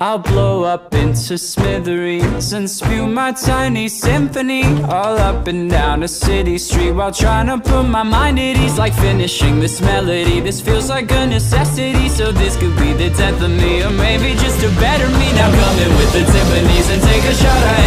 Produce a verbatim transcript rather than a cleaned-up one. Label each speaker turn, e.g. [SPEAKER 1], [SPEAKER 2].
[SPEAKER 1] I'll blow up into smithereens and spew my tiny symphony all up and down a city street while trying to put my mind at ease. Like finishing this melody, this feels like a necessity. So this could be the death of me, or maybe just a better me. Now come in with the timpanis and take a shot of